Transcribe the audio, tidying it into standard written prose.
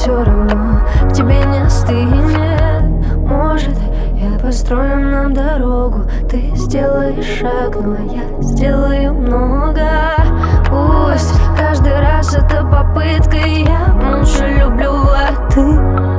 все равно к тебе не стынет. Может, я построю нам дорогу, ты сделаешь шаг, но я сделаю много. Пусть каждый раз это попытка, я молча люблю, а ты